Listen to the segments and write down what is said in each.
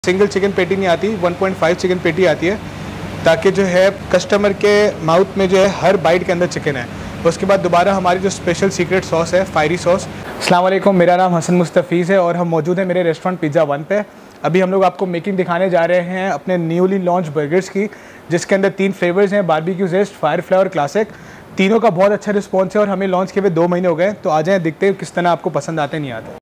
Single chicken पेटी नहीं आती, 1.5 चिकन पेटी आती है, ताकि जो है कस्टमर के माउथ में जो है हर बाइट के अंदर चिकन है। उसके बाद दोबारा हमारी जो स्पेशल सीक्रेट सॉस है, फायरी सॉस। अस्सलाम वालेकुम, मेरा नाम हसन मुस्तफ़ीज़ है और हम मौजूद हैं मेरे रेस्टोरेंट पिज़्ज़ा वन पे। अभी हम लोग आपको मेकिंग दिखाने जा रहे हैं अपने न्यूली लॉन्च बर्गर्स की, जिसके अंदर 3 फ्लेवर्स हैं, बारबेक्यू ज़ेस्ट, फायर फ्लाई और क्लासिक। तीनों का बहुत अच्छा रिस्पॉन्स है और हमें लॉन्च किए हुए 2 महीने हो गए। तो आ जाएँ, देखते हैं किस तरह आपको पसंद आते नहीं आते।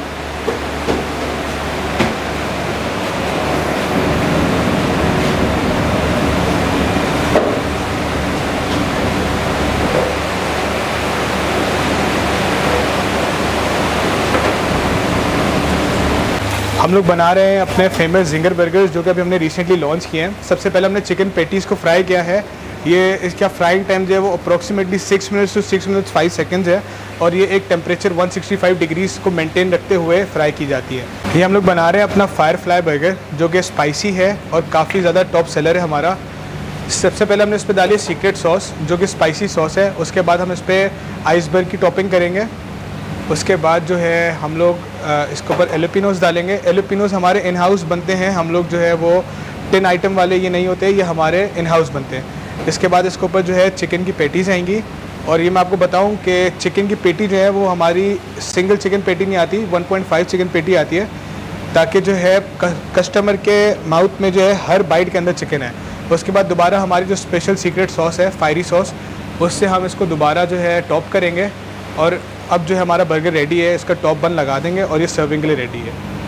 हम लोग बना रहे हैं अपने फेमस जिंगर बर्गर्स, जो कि अभी हमने रिसेंटली लॉन्च किए हैं। सबसे पहले हमने चिकन पेटीज़ को फ्राई किया है। ये इसका फ्राइंग टाइम जो है वो approximately 6 minutes to 6 minutes 5 seconds है और ये एक टेम्परेचर 165 डिग्रीज़ को मेंटेन रखते हुए फ्राई की जाती है। ये हम लोग बना रहे हैं अपना फायर फ्लाई बर्गर, जो कि स्पाइसी है और काफ़ी ज़्यादा टॉप सेलर है हमारा। सबसे पहले हमने इस पर डाली सीक्रेट सॉस, जो कि स्पाइसी सॉस है। उसके बाद हम इस पर आइसबर्ग की टॉपिंग करेंगे। उसके बाद जो है हम लोग इसके ऊपर एलोपिनोस डालेंगे। एलोपिनोस हमारे इन हाउस बनते हैं। हम लोग जो है वो 10 आइटम वाले ये नहीं होते, ये हमारे इन हाउस बनते हैं। इसके बाद इसके ऊपर जो है चिकन की पेटीज़ आएंगी। और ये मैं आपको बताऊं कि चिकन की पेटी जो है वो हमारी सिंगल चिकन पेटी नहीं आती, 1.5 चिकन पेटी आती है, ताकि जो है कस्टमर के माउथ में जो है हर बाइट के अंदर चिकन है। उसके बाद दोबारा हमारी जो स्पेशल सीक्रेट सॉस है, फायरी सॉस, उससे हम इसको दोबारा जो है टॉप करेंगे। और अब जो है हमारा बर्गर रेडी है, इसका टॉप बन लगा देंगे और ये सर्विंग के लिए रेडी है।